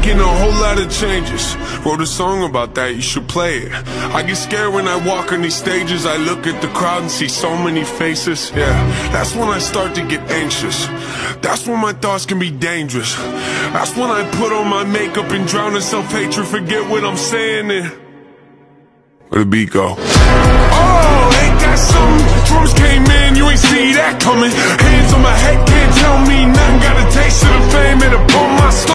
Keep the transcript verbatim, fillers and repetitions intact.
making a whole lot of changes. Wrote a song about that, you should play it. I get scared when I walk on these stages. I look at the crowd and see so many faces. Yeah, that's when I start to get anxious. That's when my thoughts can be dangerous. That's when I put on my makeup and drown in self-hatred. Forget what I'm saying and where the beat go? Oh